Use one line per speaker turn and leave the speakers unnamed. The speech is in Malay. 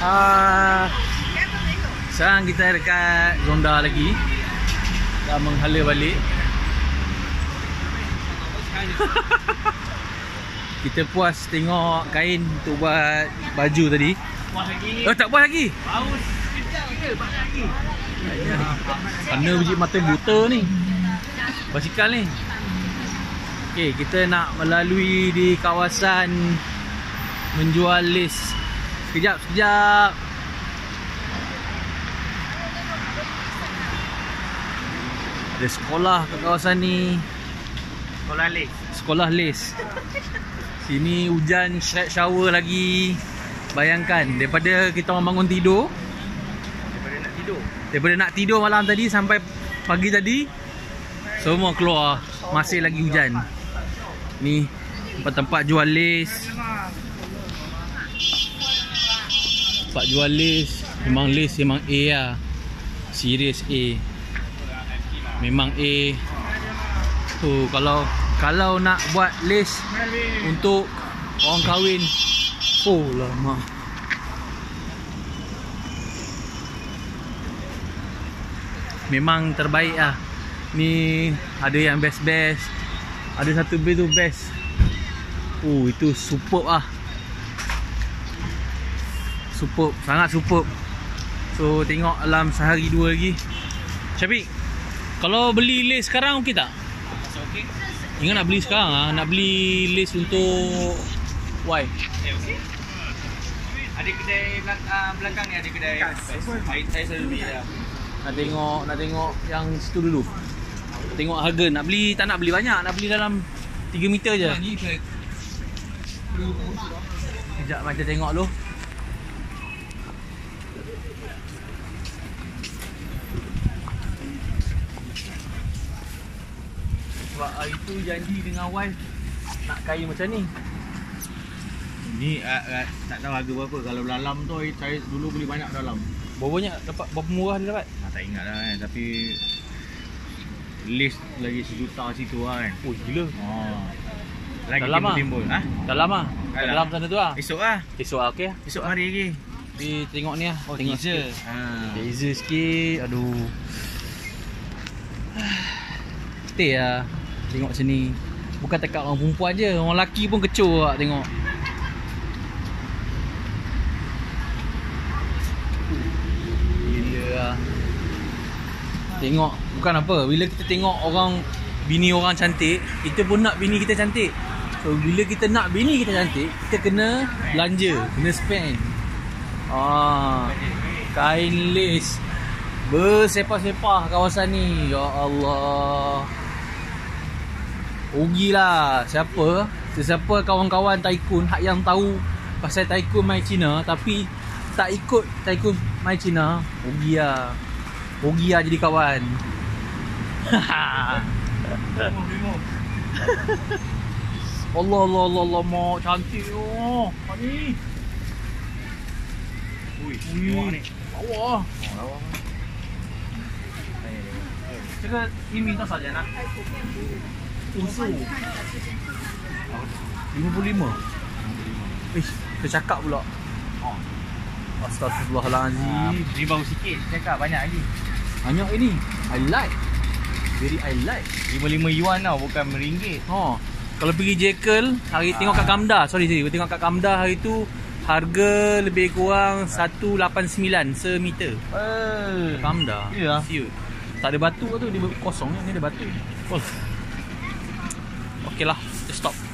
Sekarang kita dekat Zonda lagi. Dah menghala balik. Kita puas tengok kain untuk buat baju tadi.
Puas lagi.
Oh, tak puas lagi?
Baru sekejap je, banyak lagi.
Mana biji mata buta ni basikal ni. Okey, kita nak melalui di kawasan menjual lace. Sekejap. Ada sekolah kat kawasan ni. Sekolah lace. Sini hujan shower lagi. Bayangkan daripada kita orang bangun tidur, daripada nak tidur malam tadi sampai pagi tadi, semua keluar, masih lagi hujan. Ni tempat-tempat jual lace. Tempat jual lace memang A lah. Serius A. Memang A. Tu kalau nak buat lace untuk orang kahwin, oh lama. Memang terbaik lah. Ni ada yang best. Ada satu base tu best. Oh, itu superb lah. Superb, sangat superb. So tengok dalam sehari dua lagi. Syafiq, kalau beli lace sekarang okey tak?
Okey.
Ingat nak beli sekarang lah. Nak beli lace untuk Y.
Okey. Ada kedai belakang ni, ada kedai. Saya selalu beli dah.
Nak tengok yang situ dulu. Tengok harga. Nak beli, tak nak beli banyak. Nak beli dalam 3 meter je. Sekejap macam tengok dulu. Sebab hari tu janji dengan wife nak kain macam ni.
Ni tak tahu harga berapa. Kalau dalam tu saya dulu beli banyak dalam.
Berapa banyak dapat? Berapa murah dia dapat?
Tak ingat dah kan. Tapi list lagi 1 juta situ lah kan.
Oh gila.
Lagi
dalam
timbul.
Dalam lah. Dalam sana tu lah.
Esok lah.
Esok lah okey.
Esok hari lagi.
Di tengok ni lah. Tengok
teaser.
Teaser sikit. Aduh. Stay lah. Tengok sini. Bukan dekat orang perempuan je. Orang lelaki pun kecoh lah tengok. Gila lah. Tengok. Bukan apa. Bila kita tengok bini orang cantik, kita pun nak bini kita cantik. So bila kita nak bini kita cantik, kita kena belanja. Kena spend. Kain lace bersepah-sepah kawasan ni. Ya Allah. Rugilah Siapa kawan-kawan tycoon hak yang tahu pasal tycoon My China tapi tak ikut tycoon My China, rugi lah jadi kawan. Allah mak cantik oh. Ni. Ui, ni. Lawa. Lawa. Ini tak saja nak. Usul 55. Dia cakap pula. Astagfirullahaladzim.
Ni baru sikit. Cakap banyak lagi.
Banyak ini. I like.
55 yuan tau, bukan ringgit.
Kalau pergi Jekyll hari tengok kat Kamda. Tengok kat Kamda hari tu harga lebih kurang 189 semeter. Kamda.
Ya.
Tak ada batu tu, dia kosong ni ada batu. Okey lah, stop.